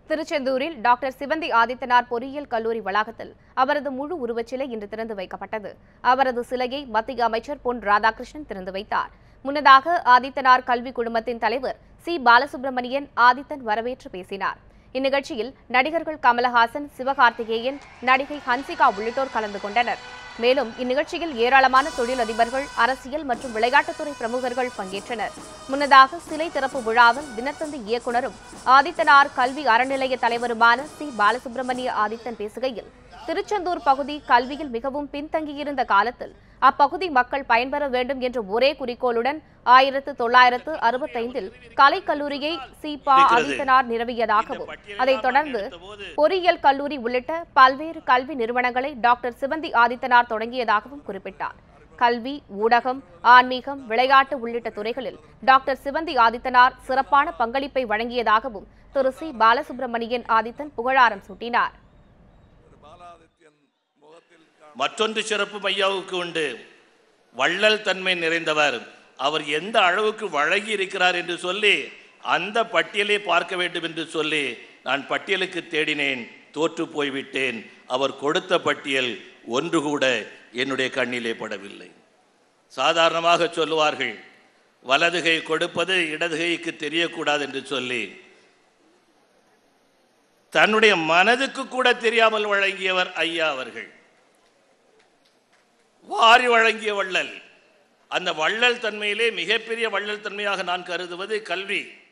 திருச்செந்தூரில் டாக்டர் சிவந்தி ஆதித்தனார் பொறியியல் கல்லூரி வளாகத்தில் அவரது முழு உருவச்சிலை இன்று திறந்து வைக்கப்பட்டது. அவரது சிலையை மத்திய அமைச்சர் பொன் ராதாகிருஷ்ணன் திறந்து வைத்தார். முன்னதாக ஆதித்தனார் கல்வி குழுமத்தின் தலைவர் சி. பாலசுப்ரமணியன் ஆதித்தன் வரவேற்று பேசினார். இந்நிகழ்ச்சியில் நடிகர்கள் கமலஹாசன், சிவகார்த்திகேயன், நடிகை ஹன்சிகா உள்ளிட்டோர் கலந்து கொண்டனர். மேலும் இந்நிகழ்ச்சியில் ஏராளமான தொழிலதிபர்கள், அரசியல் மற்றும் விளையாட்டுத்துறை பிரமுகர்கள் பங்கேற்றனர். முன்னதாக சிலை திறப்பு விழாவில் தினத்தந்தி இயக்குநரும் ஆதித்தனார் கல்வி அறநிலைய தலைவருமான சி. பாலசுப்ரமணிய ஆதித்தன் பேசுகையில், திருச்செந்தூர் பகுதி கல்வியில் மிகவும் பின்தங்கியிருந்த காலத்தில் அப்பகுதி மக்கள் பயன்பெற வேண்டும் என்ற ஒரே குறிக்கோளுடன் 1965 கலைக்கல்லூரியை சி. பா. ஆதித்தனார் நிறுவியதாகவும், அதைத் தொடர்ந்து பொறியியல் கல்லூரி உள்ளிட்ட பல்வேறு கல்வி நிறுவனங்களை டாக்டர் சிவந்தி ஆதித்தனார் தொடங்கியதாகவும் குறிப்பிட்டார். கல்வி, ஊடகம், ஆன்மீகம், விளையாட்டு உள்ளிட்ட துறைகளில் டாக்டர் சிவந்தி ஆதித்தனார் சிறப்பான பங்களிப்பை வழங்கியதாகவும் திரு சி. பாலசுப்ரமணியன் ஆதித்தன் புகழாரம் சூட்டினார். மற்றொன்று சிறப்பு ஐயாவுக்கு உண்டு. வள்ளல் தன்மை நிறைந்தவர். அவர் எந்த அளவுக்கு வழங்கி இருக்கிறார் என்று சொல்லி அந்த பட்டியலை பார்க்க வேண்டும் என்று சொல்லி நான் பட்டியலுக்கு தேடினேன், தோற்று போய்விட்டேன். அவர் கொடுத்த பட்டியல் ஒன்று கூட என்னுடைய கண்ணிலே படவில்லை. சாதாரணமாக சொல்லுவார்கள், வலதுகை கொடுப்பது இடதுகைக்கு தெரியக்கூடாது என்று சொல்லி, தன்னுடைய மனதுக்கு கூட தெரியாமல் வழங்கியவர் ஐயா அவர்கள். வாரி வழங்கிய வள்ளல். அந்த வள்ளல் தன்மையிலே மிகப்பெரிய வள்ளல் தன்மையாக நான் கருதுவது கல்வி.